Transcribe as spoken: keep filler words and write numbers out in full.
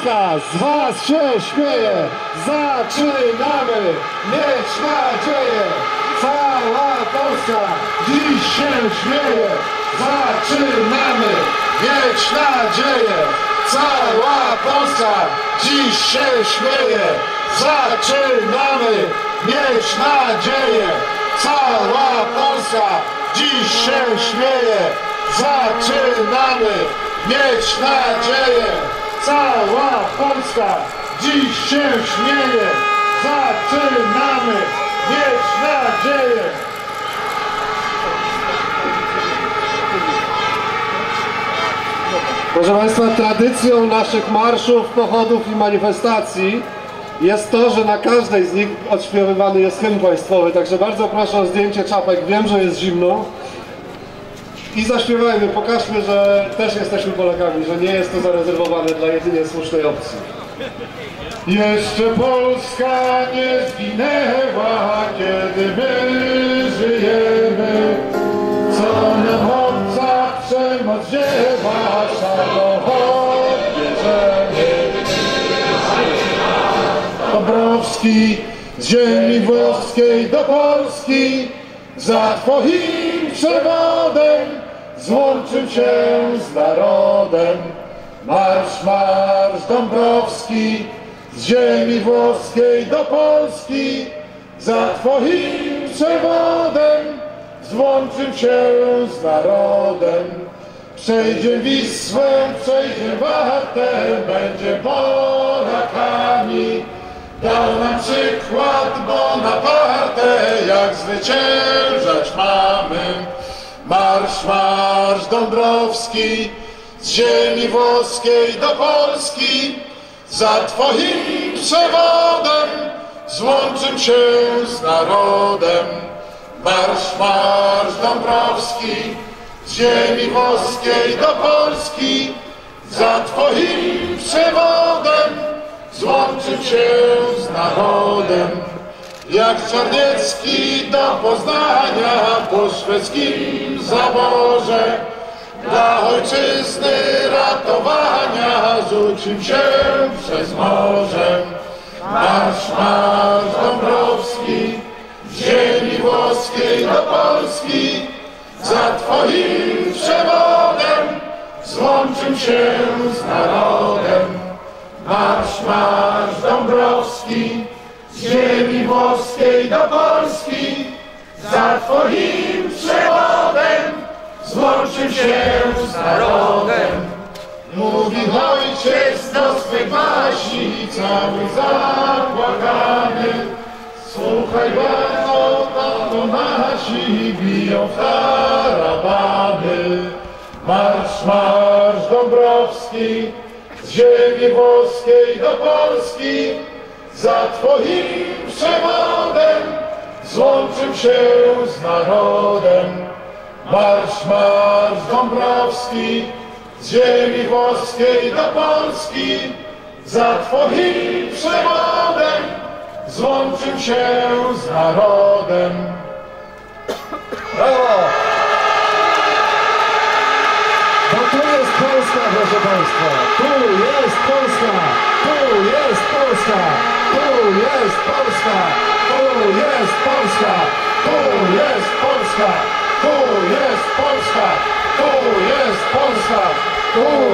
Polska z was się śmieje. Zaczynamy mieć nadzieję. Cała Polska dziś się śmieje. Zaczynamy mieć nadzieję. Cała Polska dziś się śmieje. Zaczynamy mieć nadzieję. Cała Polska dziś się śmieje. Zaczynamy mieć nadzieję. Cała Polska dziś się śmieje. Zaczynamy mieć nadzieję. Proszę Państwa, tradycją naszych marszów, pochodów i manifestacji jest to, że na każdej z nich odśpiewywany jest hymn państwowy, także bardzo proszę o zdjęcie czapek, wiem, że jest zimno. I zaśpiewajmy, pokażmy, że też jesteśmy Polakami, że nie jest to zarezerwowane dla jedynie słusznej opcji. Jeszcze Polska nie zginęła, kiedy my żyjemy, co nam obca przemoc dziewa, szanować bierzemy. Dąbrowski z ziemi włoskiej do Polski, za twoim przewodem złączył się z narodem. Marsz, marsz Dąbrowski z ziemi włoskiej do Polski, za twoim przewodem złączył się z narodem. Przejdzie Wisłę, przejdzie Wartę, będzie Polakami. Dał nam przykład Bonaparte, jak zwyciężać mamy. Marsz, marsz Dąbrowski z ziemi włoskiej do Polski, za twoim przewodem złączył się z narodem. Marsz, marsz Dąbrowski z ziemi włoskiej do Polski, za twoim przewodem złączył się z narodem. Jak Czarniecki do Poznania po szwedzkim zaborze dla ojczyzny ratowania rzucił się przez morze. Marsz, marsz Dąbrowski z ziemi włoskiej do Polski, za twoim przewodem złączył się z narodem. Marsz, marsz Dąbrowski z ziemi włoskiej do Polski, za twoim przewodem złączył się z narodem. Mówi ojciec do swych wasi, cały zapłakany. Słuchaj bardzo, to nasi biją w tarabany. Marsz, marsz Dąbrowski z ziemi włoskiej do Polski, za twoim przewodem złączył się z narodem. Marsz, marsz Dąbrowski z ziemi włoskiej do Polski, za twoim przewodem złączył się z narodem. Brawo! Bo tu jest Polska, proszę Państwa, tu jest Polska, tu jest Polska, tu jest Polska, tu jest Polska, tu jest Polska, tu jest Polska, tu jest Polska, tu